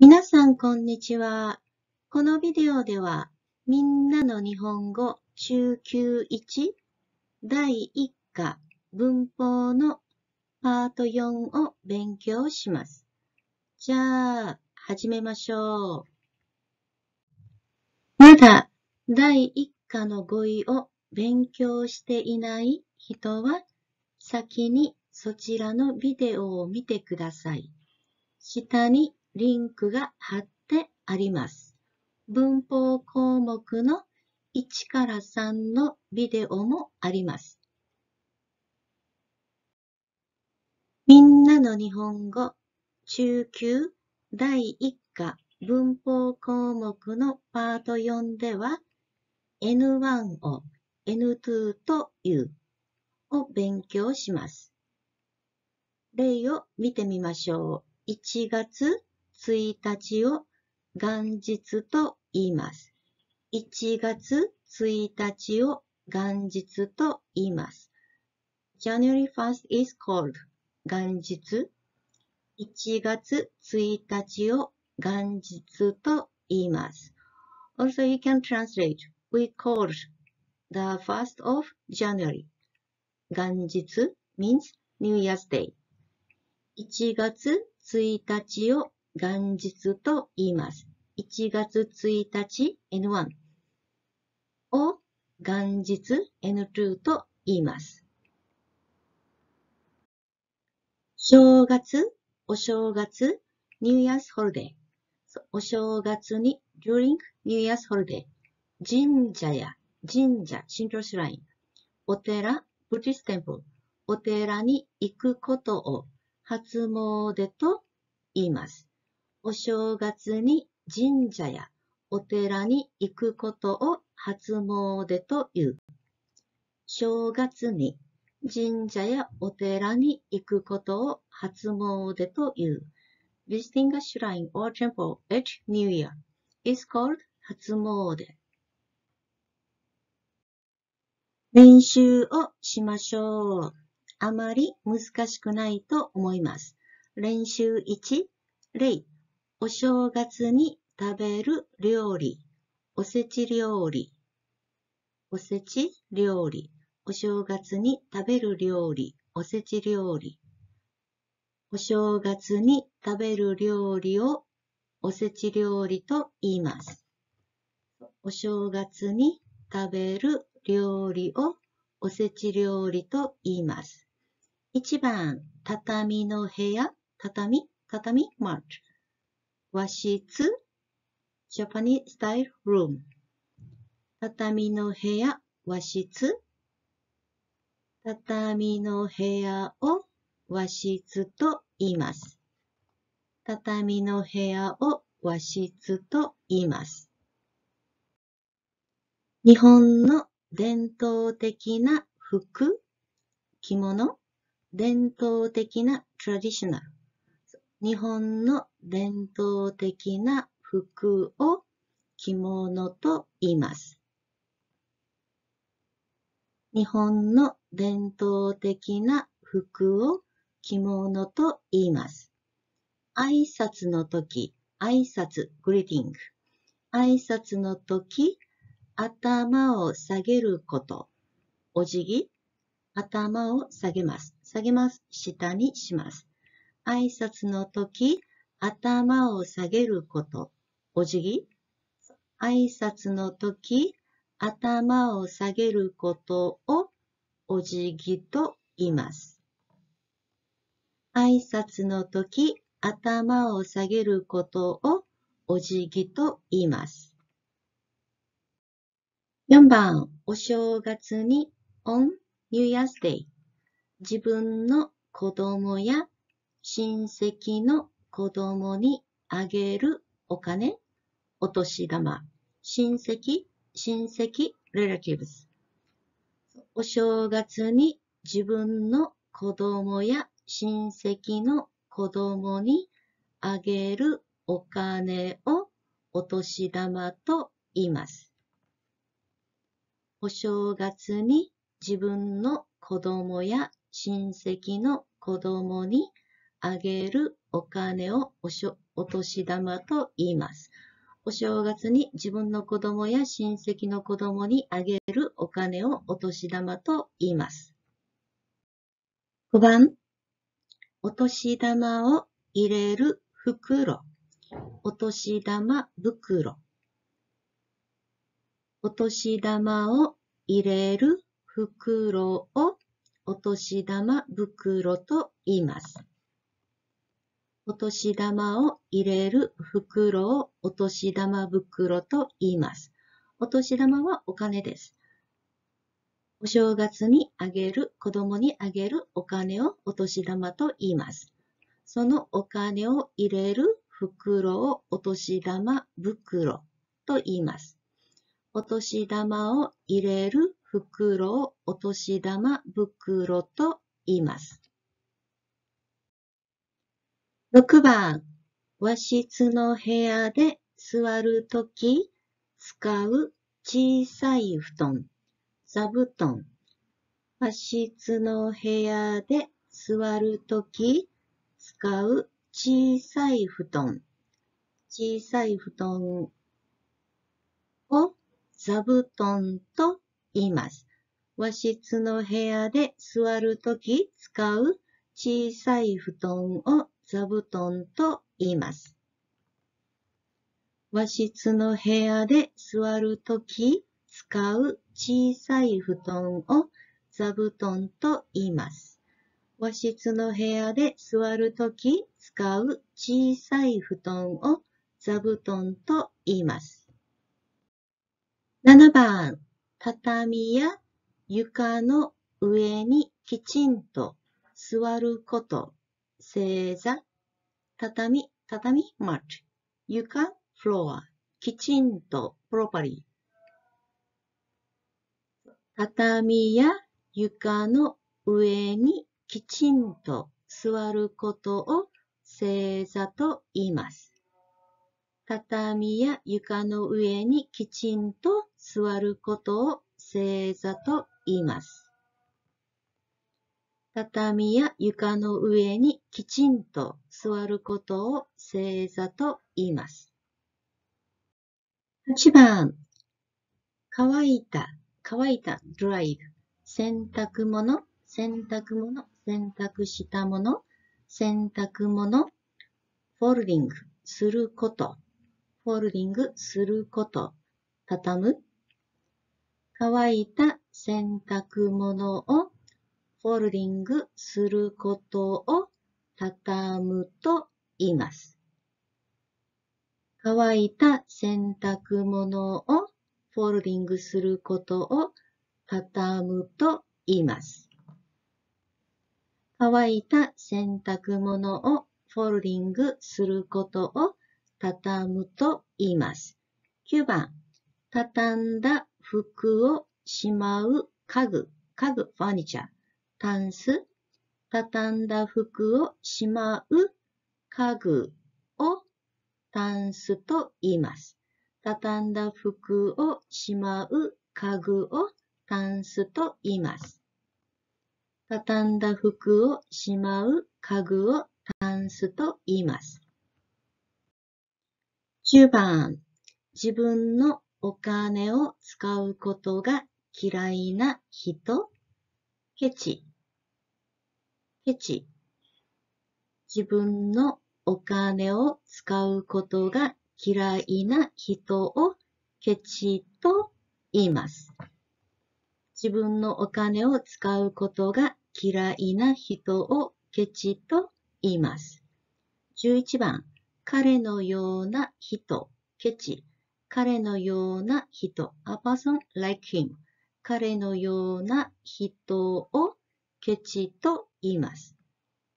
皆さん、こんにちは。このビデオでは、みんなの日本語中級1第1課文法のパート4を勉強します。じゃあ、始めましょう。まだ第1課の語彙を勉強していない人は、先にそちらのビデオを見てください。下にリンクが貼ってあります。文法項目の1から3のビデオもあります。みんなの日本語中級第1課文法項目のパート4では N1 を N2 というを勉強します。例を見てみましょう。1月1日を元日と言います。1月1日を元日と言います。January 1st is called 元日。1月1日を元日と言います。Also, you can translate. We called the 1st of January. 元日 means New Year's Day. 1月1日を元日と言います。1月1日 N1 を元日 N2 と言います。正月、お正月、New Year's Holiday。お正月に during New Year's Holiday。神社や神社、神道シュライン。お寺、Buddhist Temple。お寺に行くことを初詣と言います。お正月に神社やお寺に行くことを初詣と言う。正月に神社やお寺に行くことを初詣と言う。Visiting a shrine or temple at New Year is called 初詣。練習をしましょう。あまり難しくないと思います。練習1、例。お正月に食べる料理。おせち料理。おせち料理。お正月に食べる料理。おせち料理。お正月に食べる料理をおせち料理と言います。お正月に食べる料理をおせち料理と言います。1番、畳の部屋、畳、マット。和室、Japanese style room。畳の部屋、和室。畳の部屋を和室と言います。畳の部屋を和室と言います。日本の伝統的な服、着物、伝統的な traditional。日本の伝統的な服を着物と言います。日本の伝統的な服を着物と言います。挨拶のとき、挨拶、greeting。挨拶のとき、頭を下げること。お辞儀。頭を下げます。下げます。下にします。挨拶のとき、頭を下げること。お辞儀。挨拶のとき、頭を下げることをお辞儀と言います。挨拶のとき、頭を下げることをお辞儀と言います。4番、お正月に on New Year's Day。自分の子供や親戚の子供にあげるお金、お年玉。親戚、relatives。お正月に自分の子供や親戚の子供にあげるお金をお年玉と言います。お正月に自分の子供や親戚の子供にあげるお金をお年玉と言います。お正月に自分の子供や親戚の子供にあげるお金をお年玉と言います。5番、お年玉を入れる袋、お年玉袋。お年玉を入れる袋をお年玉袋と言います。お年玉を入れる袋をお年玉袋と言います。お年玉はお金です。お正月にあげる、子供にあげるお金をお年玉と言います。そのお金を入れる袋をお年玉袋と言います。お年玉を入れる袋をお年玉袋と言います。6番、和室の部屋で座るとき使う小さい布団、座布団。和室の部屋で座るとき使う小さい布団、小さい布団を座布団と言います。和室の部屋で座るとき使う小さい布団を座布団と言います。和室の部屋で座るとき使う小さい布団を座布団と言います。和室の部屋で座るとき使う小さい布団を座布団と言います。7番、畳や床の上にきちんと座ること、正座、畳、mat、床、floor、きちんと、properly。畳や床の上にきちんと座ることを正座と言います。畳や床の上にきちんと座ることを正座と言います。畳や床の上にきちんと座ることを正座と言います。8番、乾いた、dry、洗濯物、洗濯したもの、洗濯物、folding、すること、すること、畳む。乾いた洗濯物をフォルディングすることを畳むと言います。乾いた洗濯物をフォルディングすることを畳むと言います。乾いた洗濯物をフォルディングすることを畳むと言います。9番、畳んだ服をしまう家具、ファニチャー、タンス、畳んだ服をしまう家具をタンスと言います。畳んだ服をしまう家具をタンスと言います。畳んだ服をしまう家具をタンスと言います。10番、自分のお金を使うことが嫌いな人、ケチ。自分のお金を使うことが嫌いな人をケチと言います。自分のお金を使うことが嫌いな人をケチと言います。11番、彼のような人、ケチ。彼のような人、a person like him。彼のような人をケチと言います。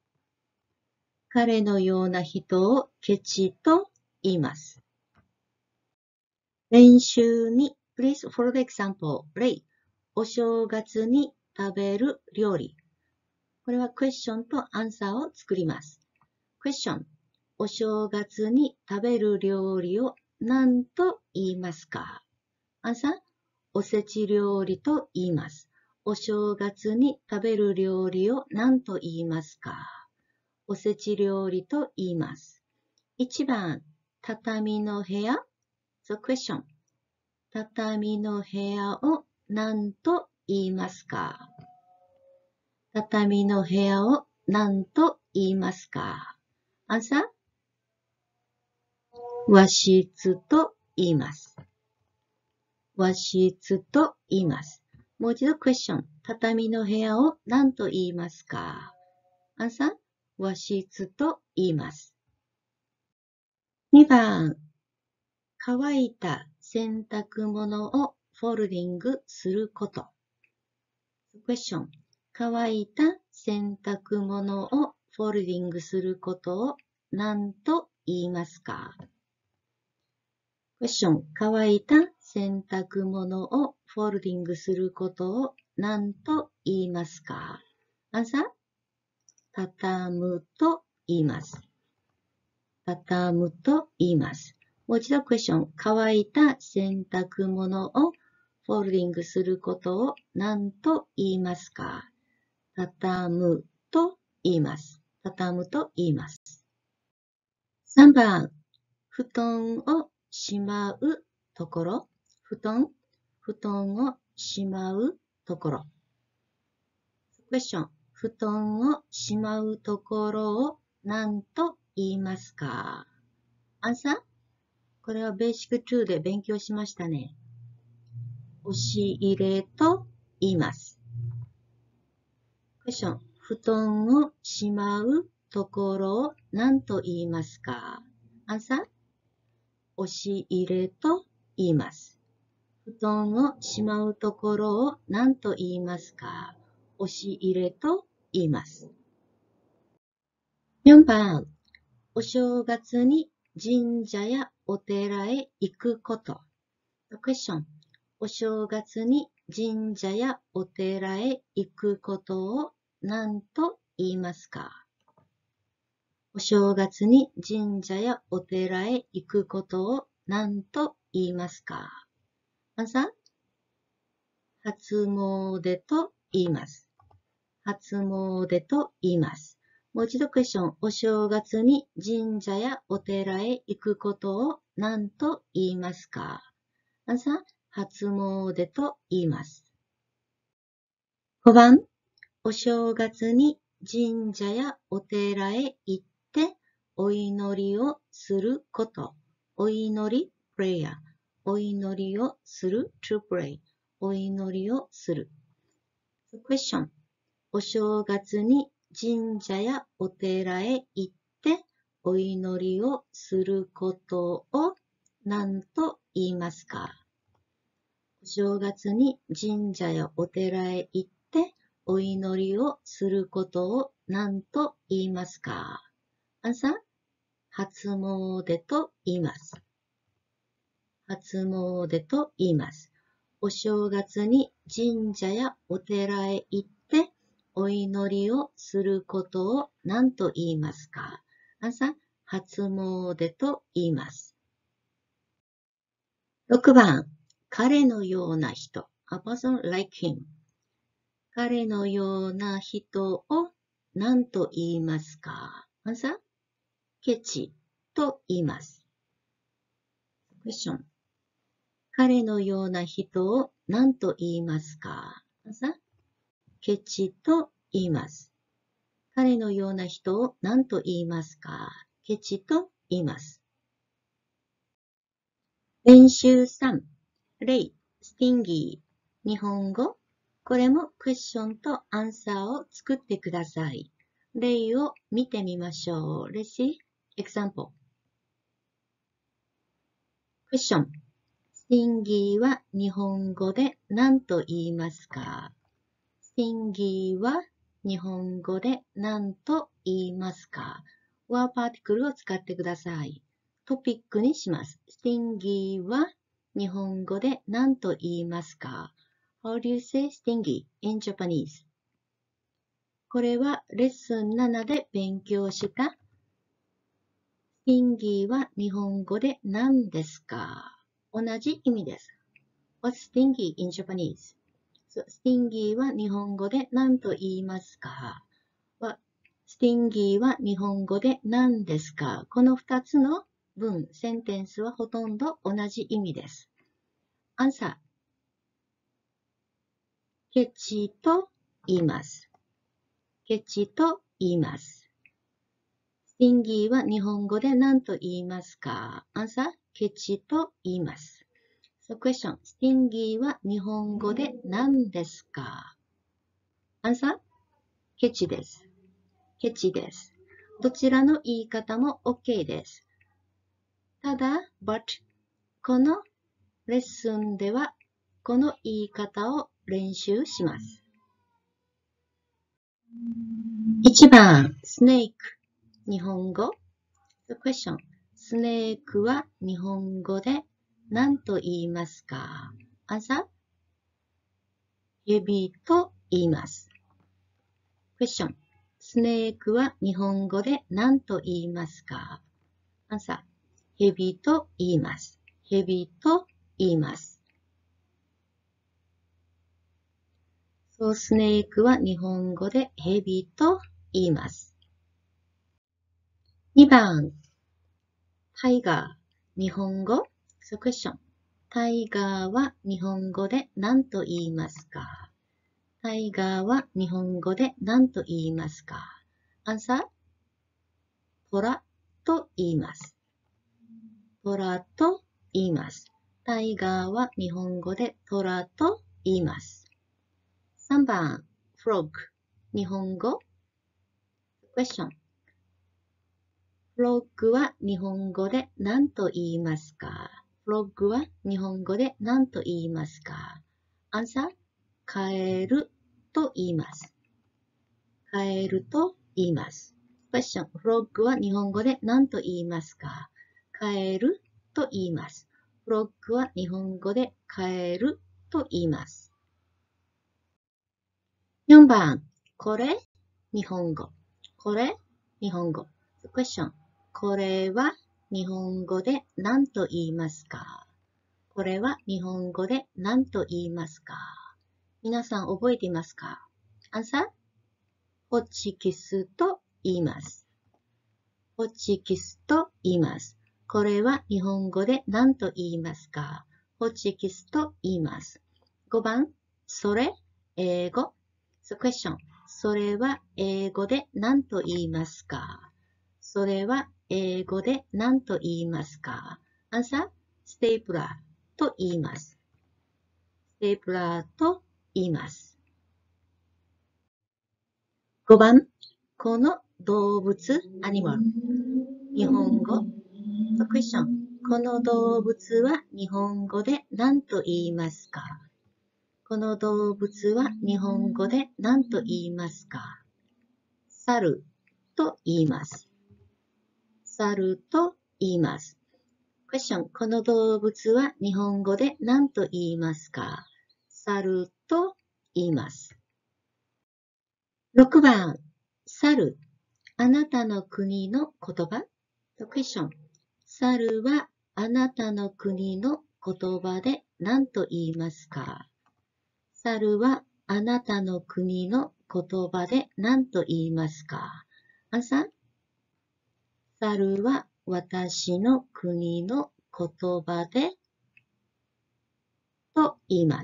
彼のような人をケチと言います。練習に Please follow the example. 例、お正月に食べる料理。これはクエスチョンとアンサーを作ります。クエスチョン。お正月に食べる料理を何と言いますか？アンサー。おせち料理と言います。お正月に食べる料理を何と言いますか？ おせち料理と言います。1番、畳の部屋。The question. 畳の部屋を何と言いますか？畳の部屋を何と言いますか？ Answer? 和室と言います。和室と言います。もう一度 question。畳の部屋を何と言いますか？ Answer? 和室と言います。2番。乾いた洗濯物をフォルディングすること。question。乾いた洗濯物をフォルディングすることを何と言いますか？ question。乾いた洗濯物をフォルディングすることを何と言いますか？ Answer。畳むと言います。畳むと言います。もう一度クエスチョン。乾いた洗濯物をフォルディングすることを何と言いますか？畳むと言います。畳むと言います。3番。布団をしまうところ。布団をしまうところ。クエスチョン。布団をしまうところを何と言いますか？アンサー？これはベーシック2で勉強しましたね。押し入れと言います。クエスチョン。布団をしまうところを何と言いますか？アンサー？押し入れと言います。布団をしまうところを何と言いますか？押し入れと言います。4番。お正月に神社やお寺へ行くこと。クエスチョン。お正月に神社やお寺へ行くことを何と言いますか？お正月に神社やお寺へ行くことを何と言いますか？アンサー？初詣と言います。初詣と言います。もう一度クエスチョン。お正月に神社やお寺へ行くことを何と言いますか？アンサー？初詣と言います。5番。お正月に神社やお寺へ行ってお祈りをすること。お祈り prayer。お祈りをする to pray。お祈りをする。question。お正月に神社やお寺へ行ってお祈りをすることを何と言いますか？お正月に神社やお寺へ行ってお祈りをすることを何と言いますか？アンサー？初詣と言います。初詣と言います。お正月に神社やお寺へ行ってお祈りをすることを何と言いますか？アンサー？初詣と言います。6番。彼のような人。A person like him。彼のような人を何と言いますか？アンサー？ケチと言います。クエスチョン。彼のような人を何と言いますか？アンサー？ケチと言います。彼のような人を何と言いますか？ケチと言います。練習3。例、スティンギー。日本語。これもクエスチョンとアンサーを作ってください。例を見てみましょう。Let's see example。クエスチョン。スティンギーは日本語で何と言いますか？スティンギーは日本語で何と言いますか？ワーパーティクルを使ってください。トピックにします。スティンギーは日本語で何と言いますか？ How do you say stingy in Japanese? これはレッスン7で勉強したスティンギーは日本語で何ですか？同じ意味です。What's stingy in Japanese? スティンギーは日本語で何と言いますか？はスティンギーは日本語で何ですか？この2つの文、センテンスはほとんど同じ意味です。アンサー。ケチと言います。ケチと言います。スティンギーは日本語で何と言いますか？アンサー。ケチと言います。So question. スティンギーは日本語で何ですか？アンサー。ケチです。ケチです。どちらの言い方も OK です。ただ、but このレッスンではこの言い方を練習します。1番、スネーク、日本語。The question. スネークは日本語で何と言いますか？アンサー。ヘビと言います。Question. スネークは日本語で何と言いますか？アンサー。ヘビと言います。ヘビと言います。そう、スネークは日本語でヘビと言います。2番、タイガー、日本語。So question. タイガーは日本語で何と言いますか？タイガーは日本語で何と言いますか？アンサー。トラと言います。トラと言います。タイガーは日本語でトラと言います。3番、フロッグ、日本語。Question. フロッグは日本語で何と言いますか？フロッグは日本語で何と言いますか？アンサー。カエルと言います。カエルと言います。Question. フロッグは日本語で何と言いますか？カエルと言います。フロッグは日本語でカエルと言います。4番、これ、日本語。これ、日本語。Question. これは日本語で何と言いますか？これは日本語で何と言いますか？皆さん覚えていますか？アンサー。ホチキスと言います。ホチキスと言います。これは日本語で何と言いますか？ホチキスと言います。5番、それ、英語。So question. それは英語で何と言いますか？それは英語で何と言いますか？アンサー。ステープラーと言います。ステープラーと言います。5番、この動物、アニマル。日本語。So question. この動物は日本語で何と言いますか？この動物は日本語で何と言いますか？猿と言います。猿と言います。Question. この動物は日本語で何と言いますか？猿と言います。6番、猿、あなたの国の言葉。Question. 猿はあなたの国の言葉で何と言いますか？猿はあなたの国の言葉で何と言いますか？アンサー。猿は私の国の言葉でと言います。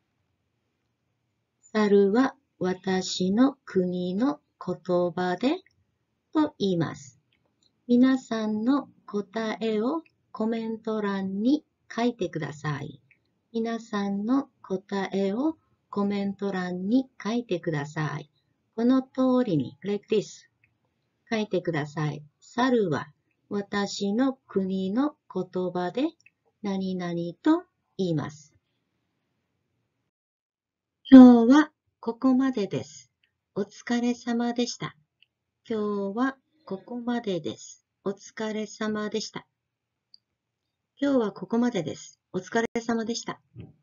猿は私の国の言葉でと言います。皆さんの答えをコメント欄に書いてください。皆さんの答えをコメント欄に書いてください。この通りに、like this、書いてください。猿は私の国の言葉で何々と言います。今日はここまでです。お疲れ様でした。今日はここまでです。お疲れ様でした。今日はここまでです。お疲れ様でした。